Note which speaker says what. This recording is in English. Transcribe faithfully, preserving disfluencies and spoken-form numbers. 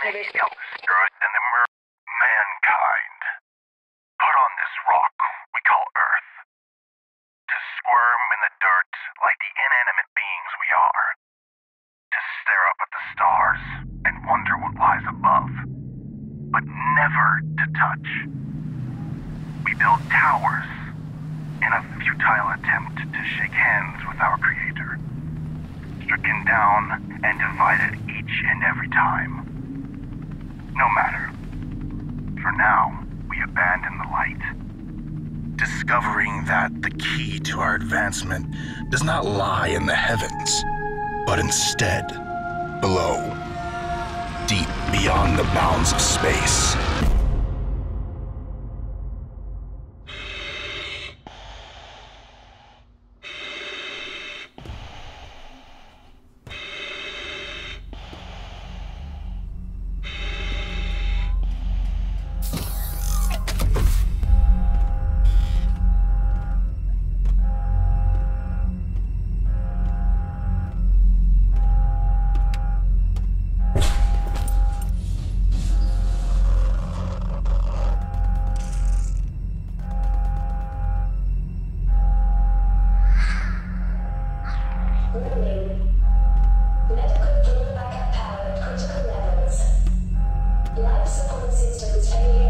Speaker 1: Earth and the mer- mankind put on this rock we call Earth to squirm in the dirt like the inanimate beings we are, to stare up at the stars and wonder what lies above, but never to touch. We build towers in a futile attempt to shake hands with our Creator, stricken down and divided each and every time. No matter. For now, we abandon the light, discovering that the key to our advancement does not lie in the heavens, but instead below, deep beyond the bounds of space.
Speaker 2: Medical full backup power at critical levels. Life support systems failure.